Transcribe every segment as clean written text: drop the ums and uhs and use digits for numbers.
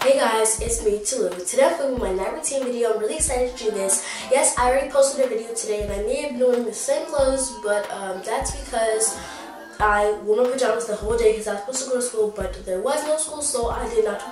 Hey guys, it's me, tHE. Today I'm filming my night routine video. I'm really excited to do this. Yes, I already posted a video today and I may have been wearing the same clothes, but that's because I wore my pajamas the whole day because I was supposed to go to school, but there was no school, so I did not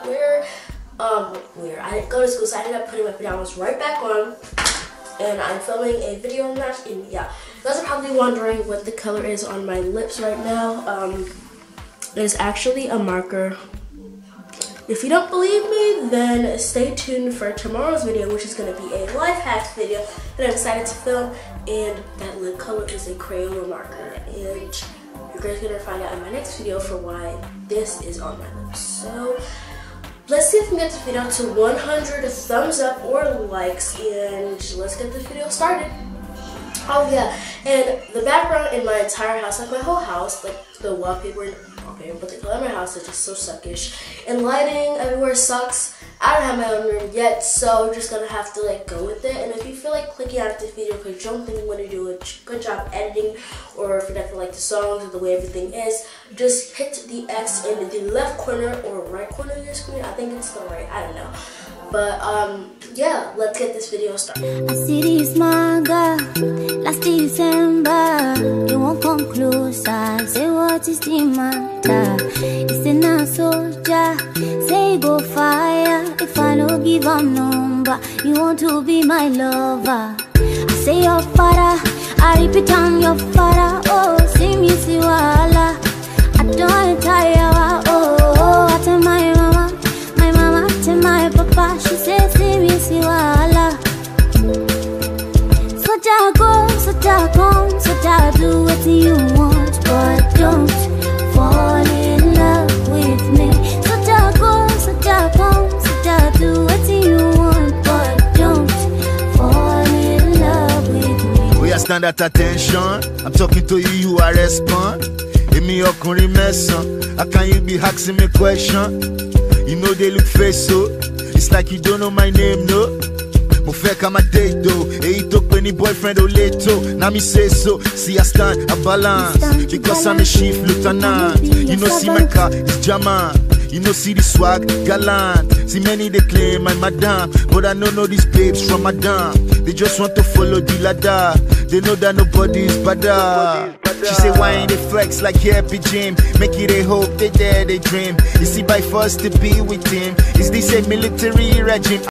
I didn't go to school, so I ended up putting my pajamas right back on. And I'm filming a video on that, and yeah. You guys are probably wondering what the color is on my lips right now. It's actually a marker. If you don't believe me, then stay tuned for tomorrow's video, which is going to be a life hack video that I decided to film. And that lip color is a Crayola marker. And you guys are going to find out in my next video for why this is on my lips. So let's see if we can get this video to 100 thumbs up or likes, and let's get this video started. Oh yeah, and the background in my entire house, like my whole house, like the wallpaper, but the color of my house is just so suckish. And lighting everywhere sucks. I don't have my own room yet, so we're just gonna have to like go with it. And if you feel like clicking out this video because you don't think I'm gonna do a good job editing, or if you don't like the songs or the way everything is, just hit the X in the left corner or right corner of your screen. I think it's the right, I don't know. But yeah, let's get this video started. I see this manga last December. You won't come closer. Say what is the matter? It's a soldier. Say go fire. If I don't give a number, you want to be my lover. I say your father. I repeat I'm your father. Oh, see me see wala. I don't tire. Oh, I tell my mama. My mama tell my papa. She says see me see wala. So I go, so I come, so I do what you want, but don't fall in love with me. So I go, so I come, so I do what you want, but don't fall in love with me. We are stand at attention. I'm talking to you, you are respond. Give me your curry mess. How can you be asking me question? You know they look face so. It's like you don't know my name, no. Mo fẹ́ ká má date though. Èyí tó pè ní boyfriend ò létò. Now me say so. See I stand, I balance. Because I'm a chief lieutenant. You know see my car, it's German. You know see the swag, gallant. See many they claim I'm madam, but I know these babes from madam. They just want to follow the ladder. They know that nobody is better. She say why ain't they flex like happy gym? Make it a hope, they dare, they dream. You see by force to be with him. Is this a military regime?